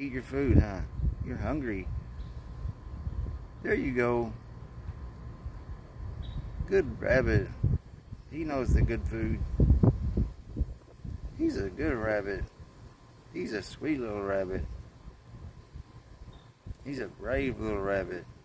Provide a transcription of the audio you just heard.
Eat your food, huh? You're hungry. There you go. Good rabbit. He knows the good food. He's a good rabbit. He's a sweet little rabbit. He's a brave little rabbit.